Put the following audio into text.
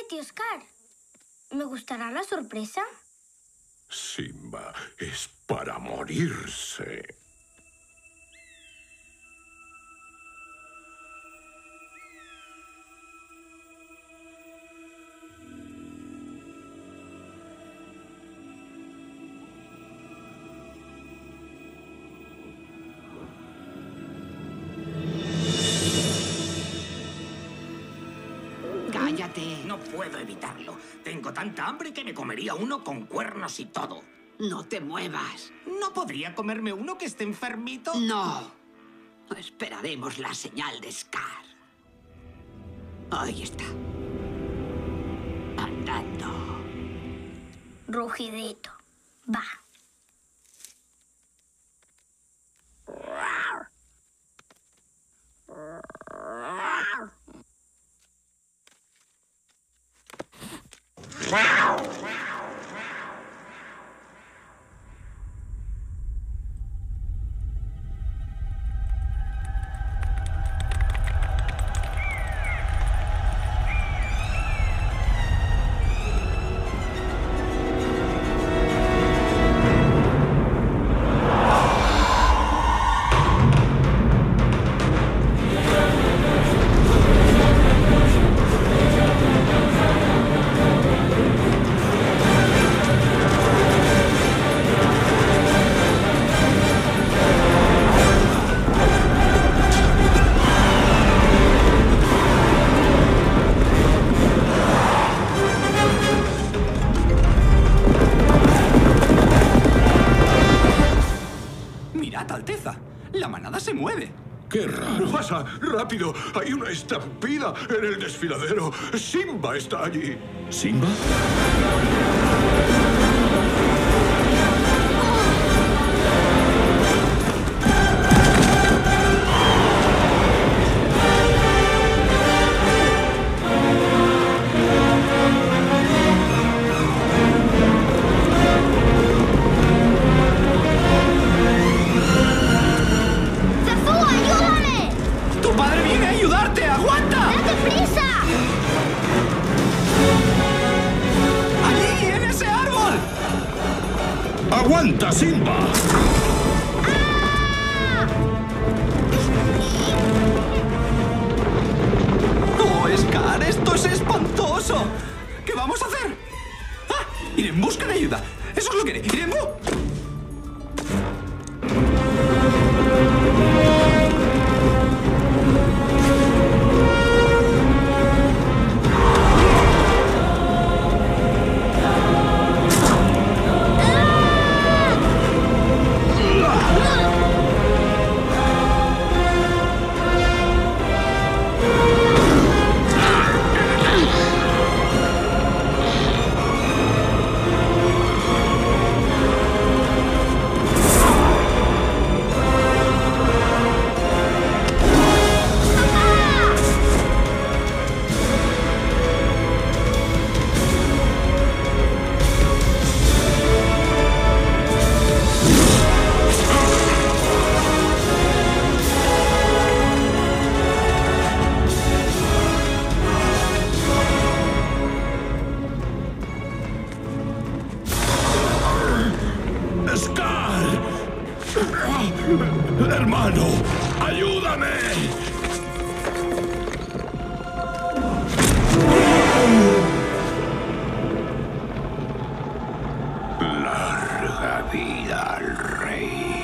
tío Scar. ¿Me gustará la sorpresa? Simba es para morirse. ¡Cállate! No puedo evitarlo. Tengo tanta hambre que me comería uno con cuernos y todo. ¡No te muevas! ¿No podría comerme uno que esté enfermito? ¡No! Esperaremos la señal de Scar. Ahí está. Andando. Rugidito. Va. Mirad, Alteza. La manada se mueve. ¡Qué raro! ¡Pasa! ¡Rápido! ¡Hay una estampida en el desfiladero! ¡Simba está allí! ¿Simba? ¡Tu padre viene a ayudarte! ¡Aguanta! ¡Date prisa! ¡Allí, en ese árbol! ¡Aguanta, Simba! ¡Oh, Scar! ¡Esto es espantoso! ¿Qué vamos a hacer? ¡Ah! Ir en busca de ayuda. Eso es lo que haré. ¡Ir en ¡Scar! ¡Hermano! ¡Ayúdame! Larga vida al rey.